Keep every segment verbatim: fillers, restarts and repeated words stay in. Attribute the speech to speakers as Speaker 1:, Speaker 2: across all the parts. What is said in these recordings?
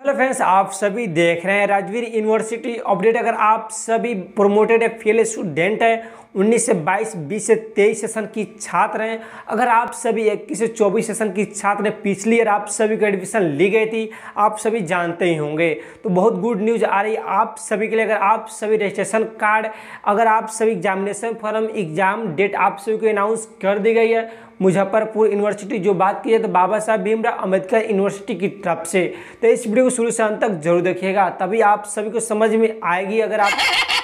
Speaker 1: Hello friends, आप सभी देख रहे हैं राजवीर यूनिवर्सिटी अपडेट। अगर आप सभी प्रोमोटेड फेल स्टूडेंट हैं, उन्नीस से बाईस, बीस से तेईस सेशन की छात्र हैं, अगर आप सभी इक्कीस से चौबीस सेशन की छात्र हैं, पिछली ईयर आप सभी को एडमिशन ली गई थी, आप सभी जानते ही होंगे। तो बहुत गुड न्यूज़ आ रही है आप सभी के लिए। अगर आप सभी रजिस्ट्रेशन कार्ड, अगर आप सभी एग्जामिनेशन फॉर्म, एग्जाम डेट आप सभी को अनाउंस कर दी गई है मुजफ्फरपुर यूनिवर्सिटी। जो बात की है तो बाबा साहब भीमराव अंबेडकर यूनिवर्सिटी की तरफ से। तो इस वीडियो को शुरू से अंत तक जरूर देखिएगा, तभी आप सभी को समझ में आएगी। अगर आप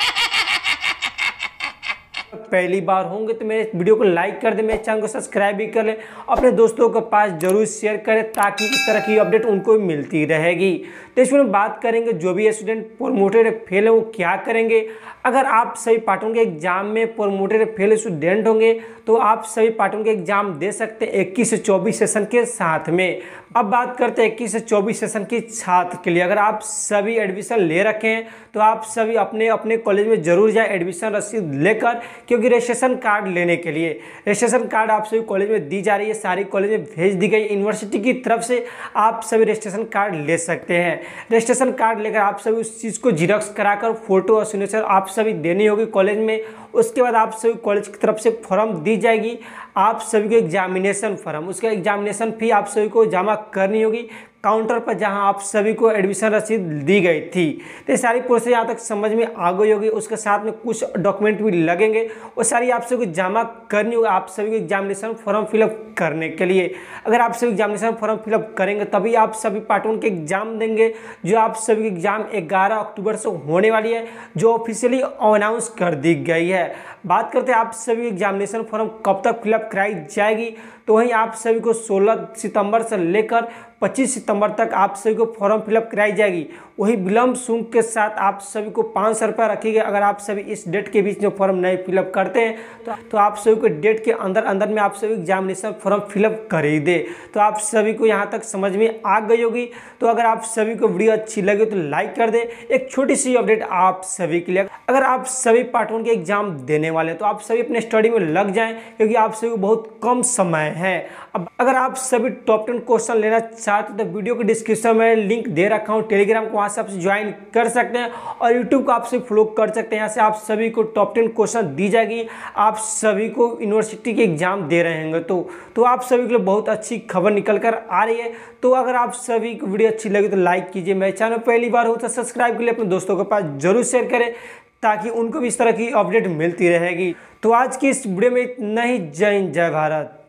Speaker 1: पहली बार होंगे तो मेरे वीडियो को लाइक कर दें, मेरे चैनल को सब्सक्राइब भी कर लें, अपने दोस्तों के पास जरूर शेयर करें ताकि इस तरह की अपडेट उनको मिलती रहेगी। तो इसमें हम बात करेंगे जो भी स्टूडेंट प्रोमोटेड फेल है वो क्या करेंगे। अगर आप सभी पार्टों के एग्जाम में प्रोमोटेड फेल स्टूडेंट होंगे तो आप सभी पार्टों के एग्जाम दे सकते हैं इक्कीस से चौबीस सेशन के साथ में। अब बात करते हैं इक्कीस से चौबीस सेशन की छात्र के लिए। अगर आप सभी एडमिशन ले रखे हैं तो आप सभी अपने अपने कॉलेज में जरूर जाएं एडमिशन रसीद लेकर, क्योंकि रजिस्ट्रेशन कार्ड लेने के लिए रजिस्ट्रेशन कार्ड आप सभी कॉलेज में दी जा रही है, सारी कॉलेज में भेज दी गई यूनिवर्सिटी की तरफ से। आप सभी रजिस्ट्रेशन कार्ड ले सकते हैं। रजिस्ट्रेशन कार्ड लेकर आप सभी उस चीज़ को जीरोक्स कराकर फोटो और सिग्नेचर आप सभी देनी होगी कॉलेज में। उसके बाद आप सभी कॉलेज की तरफ से फॉर्म दी जाएगी, आप सभी को एग्जामिनेशन फॉर्म, उसका एग्जामिनेशन फी आप सभी को जमा करनी होगी काउंटर पर जहां आप सभी को एडमिशन रसीद दी गई थी। तो ये सारी प्रोसेस यहाँ तक समझ में आ गई होगी। उसके साथ में कुछ डॉक्यूमेंट भी लगेंगे, वो सारी आप सभी को जमा करनी होगी आप सभी को एग्जामिनेशन फॉर्म फिलअप करने के लिए। अगर आप सभी एग्जामिनेशन फॉर्म फिलअप करेंगे तभी आप सभी पार्ट वन के एग्जाम देंगे, जो आप सभी एग्जाम ग्यारह अक्टूबर से होने वाली है, जो ऑफिशियली अनाउंस कर दी गई है। बात करते हैं आप सभी एग्जामिनेशन फॉर्म कब तक फिलअप कराई जाएगी, तो वहीं आप सभी को सोलह सितंबर से लेकर पच्चीस सितंबर तक आप सभी को फॉर्म फिलअप कराई जाएगी। वही विलम्ब शुल्क के साथ आप सभी को पाँच सौ रुपये रखी गई। अगर आप सभी इस डेट के बीच में फॉर्म नहीं फिलअप करते हैं तो, तो आप सभी को डेट के अंदर अंदर में आप सभी एग्जामिनेशन फॉर्म फिलअप कर ही दे। तो आप सभी को यहाँ तक समझ में आ गई होगी। तो अगर आप सभी को वीडियो अच्छी लगे तो लाइक कर दे। एक छोटी सी अपडेट आप सभी के लिए, अगर आप सभी पार्ट वन के एग्जाम देने वाले हैं तो आप सभी अपने स्टडी में लग जाएं, क्योंकि आप सभी को बहुत कम समय है। अब अगर आप सभी टॉप टेन क्वेश्चन लेना चाहते तो वीडियो के डिस्क्रिप्शन में लिंक दे रखा हूँ, टेलीग्राम को वहाँ से आप ज्वाइन कर सकते हैं और यूट्यूब को आप सभी फॉलो कर सकते हैं। यहाँ से आप सभी को टॉप टेन क्वेश्चन दी जाएगी, आप सभी को यूनिवर्सिटी के एग्जाम दे रहे होंगे तो तो आप सभी के लिए बहुत अच्छी खबर निकल कर आ रही है। तो अगर आप सभी को वीडियो अच्छी लगी तो लाइक कीजिए, मेरे चैनल पहली बार हो तो सब्सक्राइब के लिए अपने दोस्तों के पास जरूर शेयर करें ताकि उनको भी इस तरह की अपडेट मिलती रहेगी। तो आज की इस वीडियो में इतना ही। जय हिंद, जय भारत।